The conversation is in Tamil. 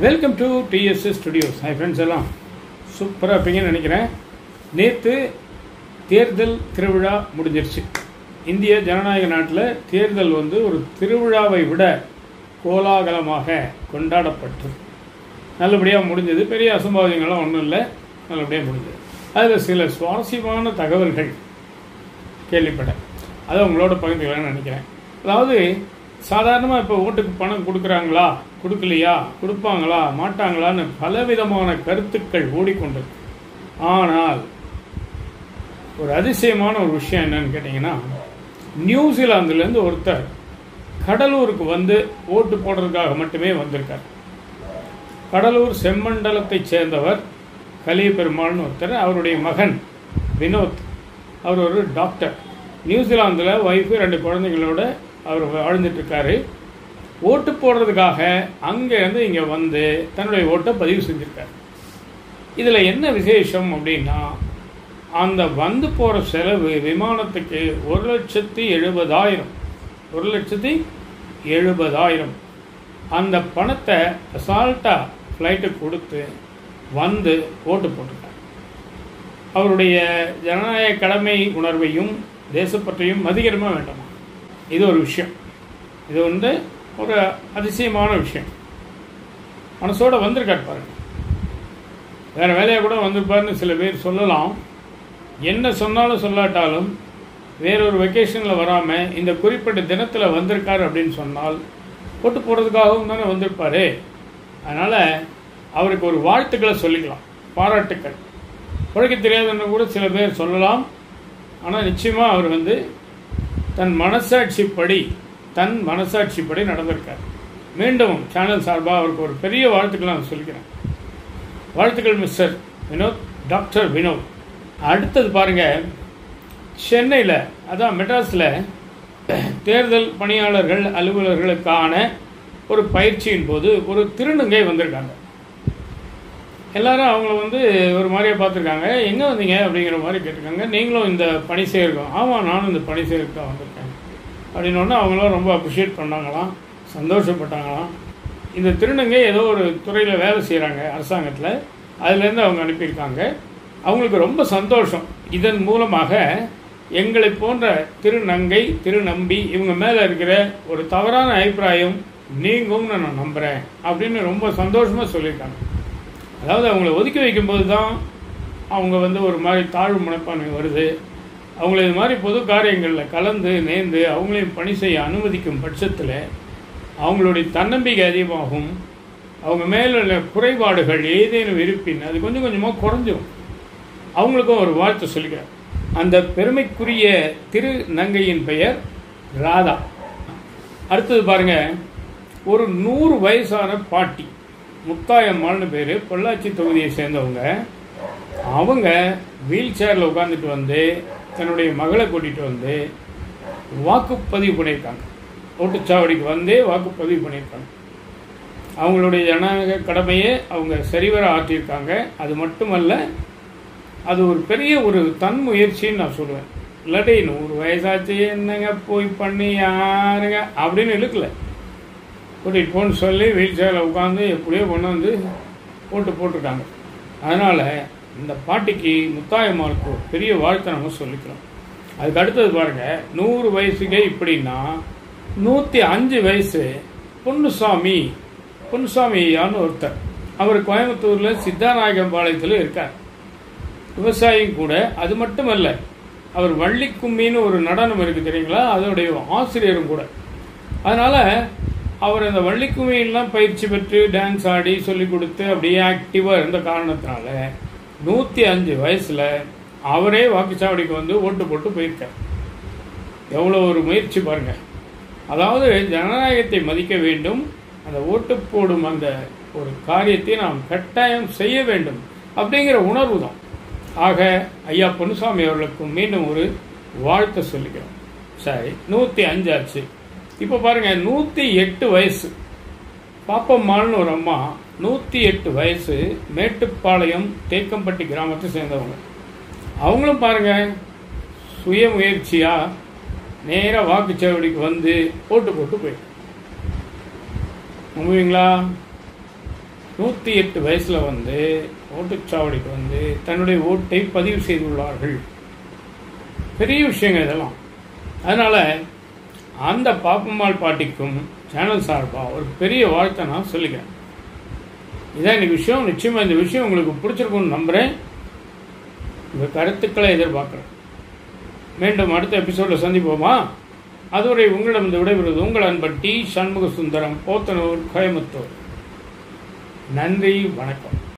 Welcome to TSS studios. Hi friends, எல்லாம் சூப்பராக இருப்பீங்கன்னு நினைக்கிறேன். நேற்று தேர்தல் திருவிழா முடிஞ்சிருச்சு. இந்திய ஜனநாயக நாட்டில் தேர்தல் ஒரு திருவிழாவை விட கோலாகலமாக கொண்டாடப்பட்டு நல்லபடியாக முடிஞ்சது. பெரிய அசம்பாவிதங்கள்லாம் ஒன்றும் இல்லை, நல்லபடியாக முடிஞ்சது. அதில் சில சுவாரஸ்யமான தகவல்கள் கேள்விப்பட்டேன், அதை உங்களோட பகிர்ந்துக்கலாம்னு நினைக்கிறேன். அதாவது சாதாரணமாக இப்போ ஓட்டுக்கு பணம் கொடுக்குறாங்களா, கொடுக்கலையா, கொடுப்பாங்களா, மாட்டாங்களான்னு பலவிதமான கருத்துக்கள் ஓடிக்கொண்டிருக்கு. ஆனால் ஒரு அதிசயமான ஒரு விஷயம் என்னன்னு கேட்டிங்கன்னா, நியூசிலாந்துலேருந்து ஒருத்தர் கடலூருக்கு ஓட்டு போடுறதுக்காக மட்டுமே வந்திருக்கார். கடலூர் செம்மண்டலத்தை சேர்ந்தவர் கலிய பெருமாள்னு ஒருத்தர். அவருடைய மகன் வினோத், அவர் ஒரு டாக்டர். நியூசிலாந்தில் ஒய்ஃபு 2 குழந்தைங்களோட அவர் வாழ்ந்துட்டுருக்காரு. ஓட்டு போடுறதுக்காக அங்கேருந்து இங்கே தன்னுடைய ஓட்டை பதிவு செஞ்சுருக்கார். இதில் என்ன விசேஷம் அப்படின்னா, அந்த போகிற செலவு விமானத்துக்கு 1,70,000 1,70,000 அந்த பணத்தை அசால்ட்டாக ஃப்ளைட்டுக்கு கொடுத்து ஓட்டு போட்டிருக்கார். அவருடைய ஜனநாயக கடமை உணர்வையும் தேசப்பற்றையும் மதிக்கிறமாக வேண்டாமா? இது ஒரு விஷயம். இது ஒரு அதிசயமான விஷயம். மனசோட வந்திருக்கார் பாருங்க. வேறு வேலையாக கூட வந்திருப்பாருன்னு சில பேர் சொல்லலாம். என்ன சொன்னாலும் சொல்லாட்டாலும் வேறொரு வெக்கேஷனில் வராமல் இந்த குறிப்பிட்ட தினத்தில் வந்திருக்கார் அப்படின்னு சொன்னால் ஓட்டு போடுறதுக்காகவும் தானே வந்திருப்பார். அதனால் அவருக்கு ஒரு வாழ்த்துக்களை சொல்லிக்கலாம், பாராட்டுக்கள். உழைக்க தெரியாதுன்னு கூட சில பேர் சொல்லலாம். ஆனால் நிச்சயமாக அவர் தன் மனசாட்சிப்படி நடந்திருக்கார். மீண்டும் சேனல் சார்பாக அவருக்கு ஒரு பெரிய வாழ்த்துக்கள் நான் சொல்லிக்கிறேன். வாழ்த்துக்கள் மிஸ்டர் வினோத், டாக்டர் வினோத். அடுத்தது பாருங்க, சென்னையில் அதான் மெட்ராஸில் தேர்தல் பணியாளர்கள் அலுவலர்களுக்கான ஒரு பயிற்சியின் போது ஒரு திருநங்கை வந்திருக்காங்க. எல்லாரும் அவங்கள ஒரு மாதிரியாக பார்த்துருக்காங்க. எங்கே வந்தீங்க அப்படிங்கிற மாதிரி கேட்டிருக்காங்க. நீங்களும் இந்த பணி செய்யிருக்கோம். ஆமாம், நானும் இந்த பணி செய்யறதுக்கு தான் வந்திருக்கேன் அப்படின்னோடனே அவங்களும் ரொம்ப அப்ரிஷியேட் பண்ணாங்களாம், சந்தோஷப்பட்டாங்களாம். இந்த திருநங்கை ஏதோ ஒரு துறையில் வேலை செய்கிறாங்க அரசாங்கத்தில், அதுலேருந்து அவங்க அனுப்பியிருக்காங்க. அவங்களுக்கு ரொம்ப சந்தோஷம். இதன் மூலமாக எங்களை போன்ற திருநங்கை, திருநம்பி இவங்க மேலே இருக்கிற ஒரு தவறான அபிப்பிராயம் நீங்கும்னு நான் நம்புகிறேன் அப்படின்னு ரொம்ப சந்தோஷமாக சொல்லியிருக்காங்க. அதாவது அவங்கள ஒதுக்கி வைக்கும்போது தான் அவங்க ஒரு மாதிரி தாழ்வு மனப்பான்மை வருது. அவங்கள இது மாதிரி பொது காரியங்களில் கலந்து நேர்ந்து அவங்களையும் பணி செய்ய அனுமதிக்கும் பட்சத்தில் அவங்களுடைய தன்னம்பிக்கை அதிகமாகும். அவங்க மேலுள்ள குறைபாடுகள் ஏதேனும் இருப்பின் அது கொஞ்சம் கொஞ்சமாக குறைஞ்சிடும். அவங்களுக்கும் ஒரு வாழ்த்து சொல்லிக்கிறேன். அந்த பெருமைக்குரிய திருநங்கையின் பெயர் ராதா. அடுத்தது பாருங்க, ஒரு 100 வயசான பாட்டி, முத்தாயம்மாள்னு பேர், பொள்ளாச்சி தொகுதியை சேர்ந்தவங்க. அவங்க வீல் சேரில் உட்காந்துட்டு தன்னுடைய மகளை கூட்டிகிட்டு வாக்குப்பதிவு பண்ணியிருக்காங்க. ஓட்டுச்சாவடிக்கு வாக்குப்பதிவு பண்ணியிருக்காங்க. அவங்களுடைய ஜனநாயக கடமையை அவங்க சரிவர ஆற்றியிருக்காங்க. அது மட்டுமல்ல, அது ஒரு பெரிய ஒரு தன் முயற்சின்னு நான் சொல்லுவேன். இல்லாட்டி 100 வயசாச்சு என்னங்க போய் பண்ணி யாருங்க அப்படின்னு இழுக்கல, கூட்டிகிட்டு போன்னு சொல்லி வீல் சேரில் உட்காந்து எப்படியோ கொண்டு ஓட்டு போட்டிருக்காங்க. அதனால் இந்த பாட்டிக்கு, முத்தாயம்மாளுக்கு ஒரு பெரிய வாழ்த்தை நம்ம சொல்லிக்கிறோம். அதுக்கு அடுத்தது பாருங்கள், 100 வயசுக்கே இப்படின்னா 105 வயசு பொன்னுசாமி ஐயான்னு ஒருத்தர். அவர் கோயம்புத்தூரில் சித்தாநாயகம்பாளையத்தில் இருக்கார். விவசாயியும் கூட. அது மட்டுமல்ல, அவர் வள்ளிக்கும்மின்னு ஒரு நடனம் இருக்குது தெரியுங்களா, அதோடைய ஆசிரியரும் கூட. அதனால் அவர் அந்த வள்ளிக்கும்மியெல்லாம் பயிற்சி பெற்று டான்ஸ் ஆடி சொல்லி கொடுத்து அப்படியே ஆக்டிவாக இருந்த காரணத்தினால 105 வயசில் அவரே வாக்குச்சாவடிக்கு ஓட்டு போட்டு போயிருக்கார். எவ்வளோ ஒரு முயற்சி பாருங்கள். அதாவது ஜனநாயகத்தை மதிக்க வேண்டும். அந்த ஓட்டு போடும் அந்த ஒரு காரியத்தை நாம் கட்டாயம் செய்ய வேண்டும் அப்படிங்கிற உணர்வு தான். ஆக ஐயா பொன்னுசாமி அவர்களுக்கும் மீண்டும் ஒரு வாழ்த்தை சொல்லிக்கிறோம். சரி, 105 ஆச்சு. இப்போ பாருங்கள், 108 வயசு பாப்பம்மாள்னு ஒரு அம்மா, 108 வயசு, மேட்டுப்பாளையம் தேக்கம்பட்டி கிராமத்தை சேர்ந்தவங்க. அவங்களும் பாருங்கள், சுய முயற்சியாக நேராக வாக்குச்சாவடிக்கு ஓட்டு போட்டு போய் நம்புவீங்களா? 108 வயசில் வந்து ஓட்டுச்சாவடிக்கு வந்து தன்னுடைய ஓட்டை பதிவு செய்துள்ளார்கள். பெரிய விஷயங்க இதெல்லாம். அதனால் அந்த பாப்பம்மாள் பாட்டிக்கும் சேனல் சார்பாக ஒரு பெரிய வாழ்த்தை நான் சொல்லிக்கிறேன். இதான் எனக்கு விஷயம். நிச்சயமாக இந்த விஷயம் உங்களுக்கு பிடிச்சிருக்குன்னு நம்புகிறேன். உங்கள் கருத்துக்களை எதிர்பார்க்குறேன். மீண்டும் அடுத்த எபிசோடில் சந்திப்போமா? அதுவரை உங்களிடம் விடைபெறுவது உங்கள் அன்பன் டி. சண்முக சுந்தரம், போத்தனூர், கோயம்புத்தூர். நன்றி, வணக்கம்.